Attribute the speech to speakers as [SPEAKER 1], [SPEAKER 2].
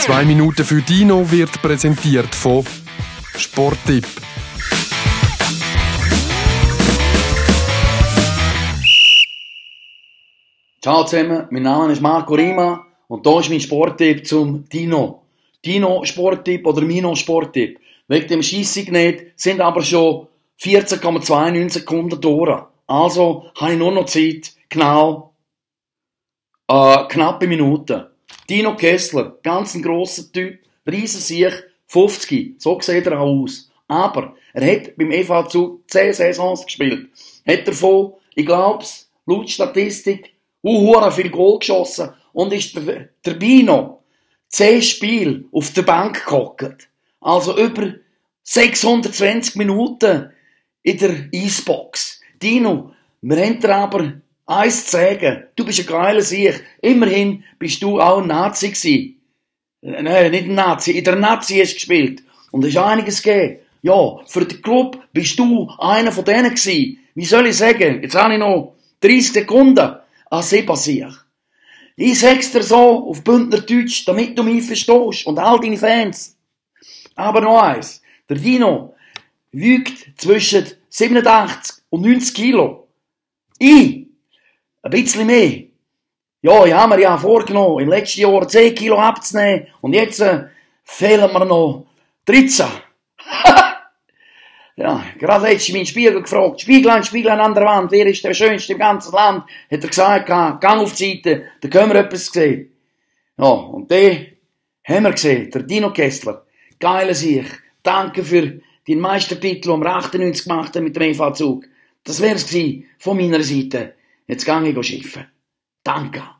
[SPEAKER 1] 2 Minuten für Dino wird präsentiert von Sporttipp.
[SPEAKER 2] Ciao zusammen, mein Name ist Marco Rima und hier ist mein Sporttipp zum Dino. Dino-Sporttipp oder Mino-Sporttipp. Wegen dem Scheissig nicht, sind aber schon 14,29 Sekunden durch. Also habe ich nur noch Zeit, genau knappe Minuten. Dino Kessler, ganz ein grosser Typ, Riesensiech, 50, so sieht er auch aus. Aber er hat beim EV Zug 10 Saisons gespielt. Hat davon, ich glaub's, laut Statistik, viel Goal geschossen und ist der Bino 10 Spiele auf der Bank gehockt. Also über 620 Minuten in der Eisbox. Dino, wir haben dir aber eins zu sagen. Du bist ein geiler Sieg. Immerhin bist du auch ein Nazi gewesen. Nein, nicht ein Nazi. In der Nazi hast du gespielt. Und es ist einiges gegeben. Ja, für den Club bist du einer von denen gewesen. Wie soll ich sagen? Jetzt habe ich noch 30 Sekunden. Sebastian. Ich sag's dir so, auf Bündnerdeutsch, damit du mich verstehst. Und all deine Fans. Aber noch eins. Der Dino wiegt zwischen 87 und 90 Kilo. Ich ein bisschen mehr. Ja, ich habe mir ja vorgenommen, im letzten Jahr 10 Kilo abzunehmen. Und jetzt fehlen mir noch 13. Ja, gerade letztens meinen Spiegel gefragt. Spieglein an der Wand, wer ist der Schönste im ganzen Land? Hat er gesagt, gang auf die Seite, da können wir etwas sehen. Ja, und den haben wir gesehen, der Dino Kessler. Geiler Sieg. Danke für deinen Meistertitel, den wir 98 gemacht haben mit dem EV Zug. Das wär's gewesen von meiner Seite. Jetzt gehe ich schiffen. Danke.